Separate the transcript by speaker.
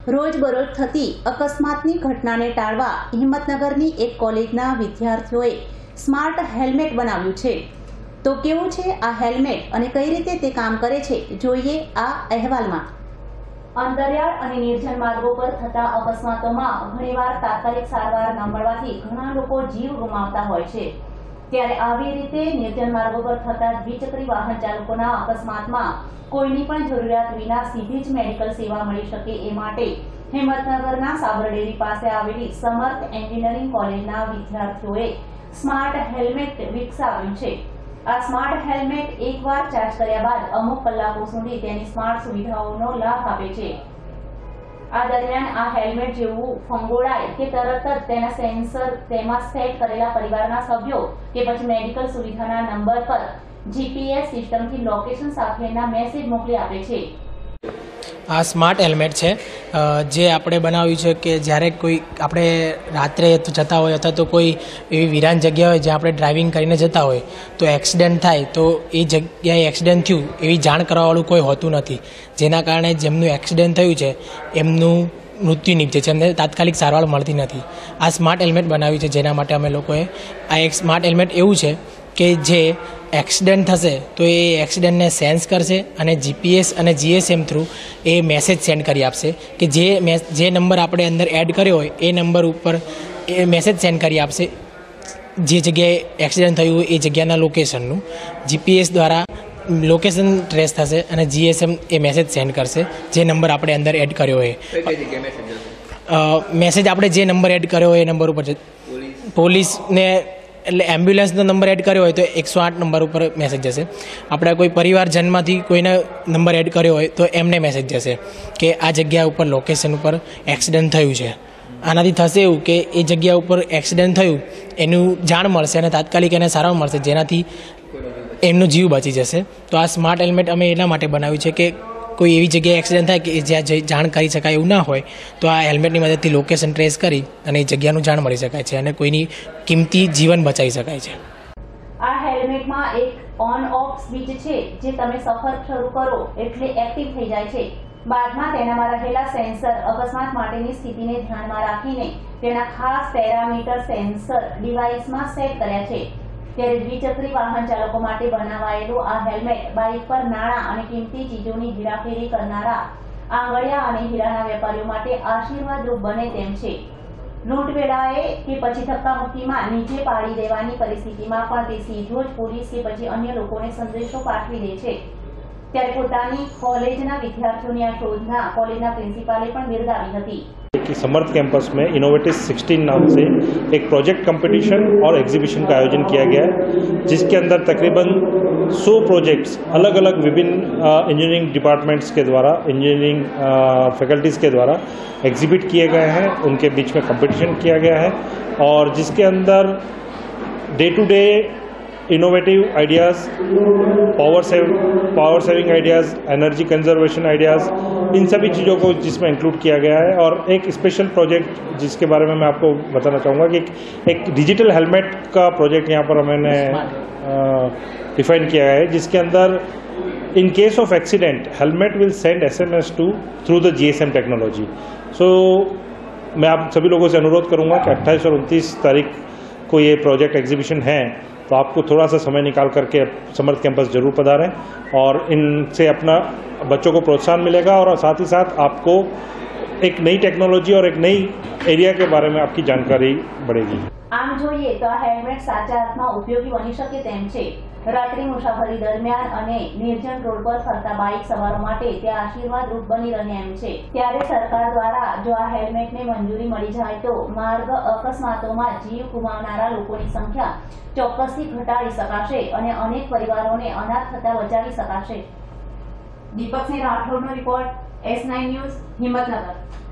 Speaker 1: રોજબરોજ થતી અકસ્માતની ઘટનાને ટાળવા હિંમતનગરની એક કોલેજના વિદ્યાર્થીઓએ સ્માર્ટ હેલ્મેટ બનાવ્યું છે। તો કેવું છે આ હેલ્મેટ અને કઈ રીતે તે કામ કરે છે, જોઈએ આ અહેવાલમાં। અંતરિયાળ અને નિર્જન માર્ગો પર થતા અકસ્માતોમાં ઘણીવાર તાત્કાલિક સારવાર ન મળવાથી ઘણા લોકો જીવ ગુમાવતા હોય છે। ત્યારે આવી રીતે નિર્જન માર્ગો પર થતા દ્વિચક્રી વાહન ચાલકોના અકસ્માતમાં કોઈની પણ જરૂરિયાત વિના સીધી જ મેડિકલ સેવા મળી શકે એ માટે હિંમતનગરના સાબરડેરી પાસે આવેલી સમર્થ એન્જિનિયરિંગ કોલેજના વિદ્યાર્થીઓએ સ્માર્ટ હેલ્મેટ વિકસાવ્યું છે। આ સ્માર્ટ હેલ્મેટ એકવાર ચાર્જ કર્યા બાદ અમુક કલાકો સુધી તેની સ્માર્ટ સુવિધાઓનો લાભ આપે છે। આ દરમિયાન આ હેલ્મેટ જેવું ફંગોળાય કે તરત જ તેના સેન્સર તેમાં સેટ કરેલા પરિવારના સભ્યો કે પછી મેડિકલ સુવિધાના નંબર પર જીપીએસ સિસ્ટમથી લોકેશન સાથેના મેસેજ મોકલી આપે છે।
Speaker 2: આ સ્માર્ટ હેલ્મેટ છે જે આપણે બનાવ્યું છે કે જ્યારે કોઈ આપણે રાત્રે જતા હોય અથવા તો કોઈ એવી વિરાન જગ્યા હોય જ્યાં આપણે ડ્રાઇવિંગ કરીને જતા હોય તો એક્સિડન્ટ થાય તો એ જગ્યાએ એક્સિડન્ટ થયું એવી જાણ કરવાવાળું કોઈ હોતું નથી, જેના કારણે જેમનું એક્સિડન્ટ થયું છે એમનું મૃત્યુ નીપજે છે, એમને તાત્કાલિક સારવાર મળતી નથી। આ સ્માર્ટ હેલ્મેટ બનાવ્યું છે જેના માટે અમે લોકોએ આ એક સ્માર્ટ હેલ્મેટ એવું છે કે જે એક્સિડન્ટ થશે તો એ એક્સિડન્ટને સેન્સ કરશે અને જીપીએસ અને જીએસએમ થ્રુ એ મેસેજ સેન્ડ કરી આપશે કે જે નંબર આપણે અંદર એડ કર્યો હોય એ નંબર ઉપર એ મેસેજ સેન્ડ કરી આપશે જે જગ્યાએ એક્સિડન્ટ થયું હોય એ જગ્યાના લોકેશનનું। જીપીએસ દ્વારા લોકેશન ટ્રેસ થશે અને જીએસએમ એ મેસેજ સેન્ડ કરશે જે નંબર આપણે અંદર એડ કર્યો હોય। મેસેજ આપણે જે નંબર એડ કર્યો હોય એ નંબર ઉપર પોલીસને એટલે એમ્બ્યુલન્સનો નંબર એડ કર્યો હોય તો 108 નંબર ઉપર મેસેજ જશે। આપણે કોઈ પરિવારજનમાંથી કોઈને નંબર એડ કર્યો હોય તો એમને મેસેજ જશે કે આ જગ્યા ઉપર લોકેશન ઉપર એક્સિડન્ટ થયું છે। આનાથી થશે એવું કે એ જગ્યા ઉપર એક્સિડન્ટ થયું એનું જાણ મળશે અને તાત્કાલિક એને સારવાર મળશે જેનાથી એમનો જીવ બચી જશે। તો આ સ્માર્ટ હેલ્મેટ અમે એટલા માટે બનાવ્યું છે કે કોઈ એવી જગ્યાએ એક્સિડન્ટ થાય કે જ્યાં જાણ કરી શકાય એવું ના હોય તો આ હેલ્મેટની મદદથી લોકેશન ટ્રેસ કરી અને એ જગ્યાનું જાણ મળી શકાય છે અને કોઈની કિંમતી જીવન બચાવી શકાય છે।
Speaker 1: આ હેલ્મેટમાં એક ઓન ઓફ સ્વિચ છે જે તમે સફર શરૂ કરો એટલે એક્ટિવ થઈ જાય છે। બાદમાં તેનામાં રહેલા સેન્સર અકસ્માત માટેની સ્થિતિને ધ્યાનમાં રાખીને તેના ખાસ પેરામીટર સેન્સર ડિવાઇસમાં સેટ કર્યા છે। ત્યારે દ્વિચક્રી વાહન ચાલકો માટે બનાવાયેલું આ હેલ્મેટ બાઇક પર નાણાં અને કિંમતી ચીજોની હેરાફેરી કરનારા આંગળિયા અને હીરાના વેપારીઓ માટે આશીર્વાદરૂપ બને તેમ છે। લૂંટવેળાએ કે પછી ધક્કામુક્કીમાં નીચે પાડી દેવાની પરિસ્થિતિમાં પણ તે સીધો જ પોલીસ કે પછી અન્ય લોકોને સંદેશો પાઠવી દે છે। ત્યારે પોતાની કોલેજના વિદ્યાર્થીઓની આ શોધના કોલેજના પ્રિન્સિપાલે પણ બિરદાવી હતી।
Speaker 3: कि समर्थ कैंपस में इनोवेटिव 16 नाम से एक प्रोजेक्ट कंपटीशन और एग्जीबिशन का आयोजन किया गया है, जिसके अंदर तकरीबन 100 प्रोजेक्ट्स अलग अलग विभिन्न इंजीनियरिंग डिपार्टमेंट्स के द्वारा, इंजीनियरिंग फैकल्टीज़ के द्वारा एग्जिबिट किए गए हैं। उनके बीच में कंपटीशन किया गया है और जिसके अंदर day to day innovative ideas, power saving ideas, energy conservation ideas, इन सभी चीज़ों को जिसमें इंक्लूड किया गया है। और एक स्पेशल प्रोजेक्ट जिसके बारे में मैं आपको बताना चाहूँगा कि एक डिजिटल हेलमेट का प्रोजेक्ट यहाँ पर मैंने डिफाइन किया है, जिसके अंदर in case of accident helmet will send SMS through the GSM technology. So मैं आप सभी लोगों से अनुरोध करूँगा कि 28 और 29 तारीख को ये प्रोजेक्ट एग्जीबिशन है, तो आपको थोड़ा सा समय निकाल करके समर्थ कैंपस जरूर पधारें और इनसे अपना बच्चों को प्रोत्साहन मिलेगा और साथ ही साथ आपको एक नई टेक्नोलॉजी और एक नई एरिया के बारे में आपकी जानकारी बढ़ेगी।
Speaker 1: આમ જોઈએ તો આ હેલ્મેટ સાચા અર્થમાં ઉપયોગી બની શકે તેમ છે। રાત્રિ મુસાફરી દરમિયાન અને નિર્જન રોડ પર ફરતા બાઇક સવારો માટે તે આશીર્વાદરૂપ બની રહે એમ છે। ત્યારે સરકાર દ્વારા જો આ હેલ્મેટને મંજૂરી મળી જાય તો માર્ગ અકસ્માતોમાં જીવ ગુમાવનારા લોકોની સંખ્યા ચોક્કસથી ઘટાડી શકાશે અને અનેક પરિવારોને અનાથ થતા બચાવી શકાશે। દીપક સિંહ રાઠોડનો રિપોર્ટ S9 ન્યૂઝ હિંમતનગર।